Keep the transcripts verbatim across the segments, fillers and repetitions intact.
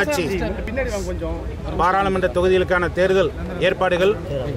பொள்ளாச்சி பாராளுமன்ற தொகுதிகளுக்கான தேர்தல் ஏற்பாடுகள்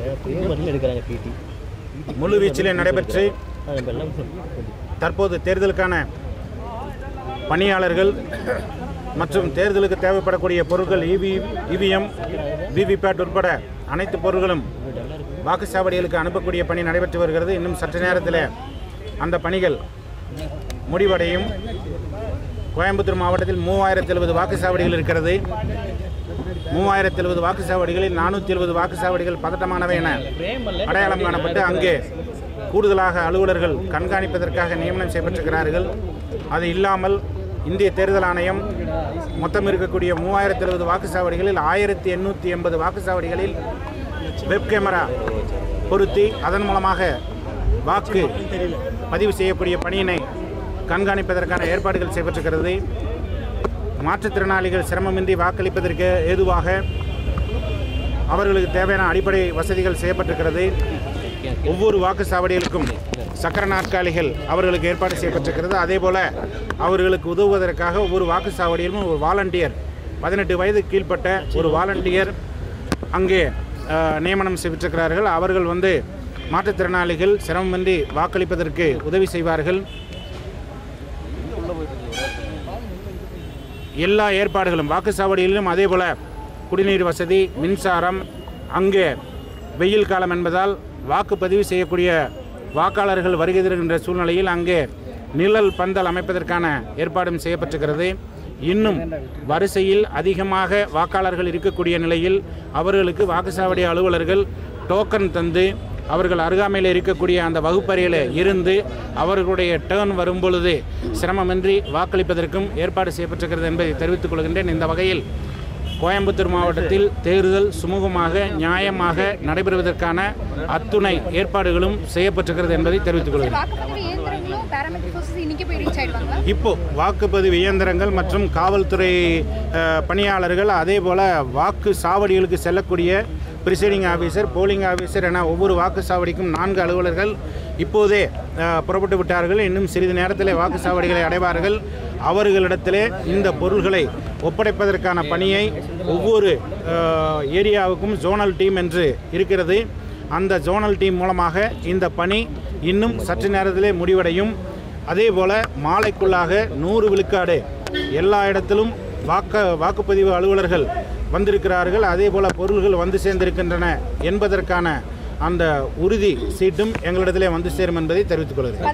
முழுவீச்சிலே நடைபெற்று தற்போது தேர்தலுக்கான பணியாளர்கள் மற்றும் தேர்தலுக்கு தேவைப்படக்கூடிய பொருட்கள் இவி இவிஎம் விவிபேட் உட்பட அனைத்து பொருட்களும் வாக்குச்சாவடிகளுக்கு அனுப்பக்கூடிய பணி நடைபெற்று வருகிறது. இன்னும் சற்று நேரத்தில் அந்த பணிகள் முடிவடையும். கோயம்புத்தூர் மாவட்டத்தில் மூவாயிரத்தி எழுபது வாக்குச்சாவடிகள் இருக்கிறது. மூவாயிரத்தி எழுபது வாக்குச்சாவடிகளில் நானூற்றி எழுபது வாக்குச்சாவடிகள் பதட்டமானவை என அடையாளம் காணப்பட்டு அங்கே கூடுதலாக அலுவலர்கள் கண்காணிப்பதற்காக நியமனம் செய்யப்பட்டிருக்கிறார்கள். அது இல்லாமல் இந்திய தேர்தல் ஆணையம் மொத்தம் இருக்கக்கூடிய மூவாயிரத்தி எழுபது வாக்குச்சாவடிகளில் ஆயிரத்தி எண்ணூற்றி எண்பது வாக்குச்சாவடிகளில் வெப் கேமரா பொருத்தி அதன் மூலமாக வாக்கு பதிவு செய்யக்கூடிய பணியினை கண்காணிப்பதற்கான ஏற்பாடுகள் செய்யப்பட்டிருக்கிறது. மாற்றுத்திறனாளிகள் சிரமமின்றி வாக்களிப்பதற்கு ஏதுவாக அவர்களுக்கு தேவையான அடிப்படை வசதிகள் செய்யப்பட்டிருக்கிறது. ஒவ்வொரு வாக்குச்சாவடிகளுக்கும் சக்கர நாற்காலிகள் அவர்களுக்கு ஏற்பாடு செய்யப்பட்டிருக்கிறது. அதேபோல் அவர்களுக்கு உதவுவதற்காக ஒவ்வொரு வாக்குச்சாவடியிலும் ஒரு வாலண்டியர், பதினெட்டு வயது கீழ்ப்பட்ட ஒரு வாலண்டியர் அங்கே நியமனம் செய்யப்பட்டிருக்கிறார்கள். அவர்கள் வந்து மாற்றுத்திறனாளிகள் சிரமமின்றி வாக்களிப்பதற்கு உதவி செய்வார்கள். எல்லா ஏற்பாடுகளும் வாக்குச்சாவடிகளிலும் அதேபோல் குடிநீர் வசதி, மின்சாரம், அங்கே வெயில் காலம் என்பதால் வாக்குப்பதிவு செய்யக்கூடிய வாக்காளர்கள் வருகை தருகின்ற சூழ்நிலையில் அங்கே நிழல் பந்தல் அமைப்பதற்கான ஏற்பாடும் செய்யப்பட்டிருக்கிறது. இன்னும் வரிசையில் அதிகமாக வாக்காளர்கள் இருக்கக்கூடிய நிலையில் அவர்களுக்கு வாக்குச்சாவடி அலுவலர்கள் டோக்கன் தந்து அவர்கள் அருகாமையில் இருக்கக்கூடிய அந்த வகுப்பறையில் இருந்து அவர்களுடைய டேர்ன் வரும்பொழுது சிரமமின்றி வாக்களிப்பதற்கும் ஏற்பாடு செய்யப்பட்டிருக்கிறது என்பதை தெரிவித்துக் கொள்கின்றேன். இந்த வகையில் கோயம்புத்தூர் மாவட்டத்தில் தேர்தல் சுமூகமாக நியாயமாக நடைபெறுவதற்கான அத்துணை ஏற்பாடுகளும் செய்யப்பட்டிருக்கிறது என்பதை தெரிவித்துக் கொள்கிறேன். இப்போ வாக்குப்பதிவு இயந்திரங்கள் மற்றும் காவல்துறை பணியாளர்கள் அதே போல வாக்கு சாவடிகளுக்கு செல்லக்கூடிய பிரிசைடிங் ஆஃபீஸர், போலிங் ஆஃபீஸர் என ஒவ்வொரு வாக்குச்சாவடிக்கும் நான்கு அலுவலர்கள் இப்போதே புறப்பட்டு விட்டார்கள். இன்னும் சிறிது நேரத்தில் வாக்குச்சாவடிகளை அடைவார்கள். அவர்களிடத்திலே இந்த பொருள்களை ஒப்படைப்பதற்கான பணியை ஒவ்வொரு ஏரியாவுக்கும் ஜோனல் டீம் என்று இருக்கிறது. அந்த ஜோனல் டீம் மூலமாக இந்த பணி இன்னும் சற்று நேரத்திலே முடிவடையும். அதே போல் மாலைக்குள்ளாக நூறு விழுக்காடு எல்லா இடத்திலும் வாக்கு வாக்குப்பதிவு அலுவலர்கள் வந்திருக்கிறார்கள். அதே போல் பொருள்கள் வந்து சேர்ந்திருக்கின்றன என்பதற்கான அந்த உறுதி சீட்டும் எங்களிடத்திலே வந்து சேரும் என்பதை தெரிவித்துக் கொள்கிறேன்.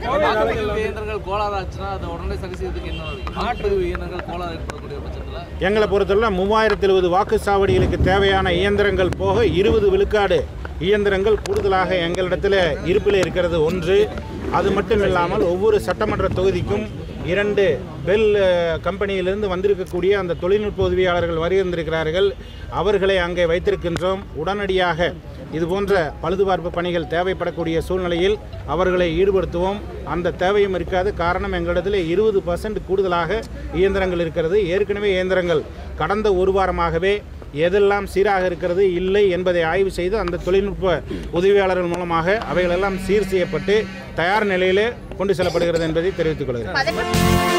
எங்களை பொறுத்தவரை மூவாயிரத்தி எழுபது வாக்குச்சாவடிகளுக்கு தேவையான இயந்திரங்கள் போக இருபது விழுக்காடு இயந்திரங்கள் கூடுதலாக எங்களிடத்தில் இருப்பில் இருக்கிறது. ஒன்று அது மட்டும் இல்லாமல் ஒவ்வொரு சட்டமன்ற தொகுதிக்கும் இரண்டு பெல் கம்பெனியிலிருந்து வந்திருக்கக்கூடிய அந்த தொழில்நுட்ப உதவியாளர்கள் வருகின்றிருக்கிறார்கள். அவர்களை அங்கே வைத்திருக்கின்றோம். உடனடியாக இதுபோன்ற பழுதுபார்ப்பு பணிகள் தேவைப்படக்கூடிய சூழ்நிலையில் அவர்களை ஈடுபடுத்துவோம். அந்த தேவையும் இருக்காது. காரணம், எங்களிடத்தில் இருபது பர்சன்ட் கூடுதலாக இயந்திரங்கள் இருக்கிறது. ஏற்கனவே இயந்திரங்கள் கடந்த ஒரு வாரமாகவே எதெல்லாம் சீராக இருக்கிறது இல்லை என்பதை ஆய்வு செய்து அந்த தொழில்நுட்ப உதவியாளர்கள் மூலமாக அவைகளெல்லாம் சீர் செய்யப்பட்டு தயார் நிலையிலே கொண்டு செல்லப்படுகிறது என்பதை தெரிவித்துக் கொள்கிறேன்.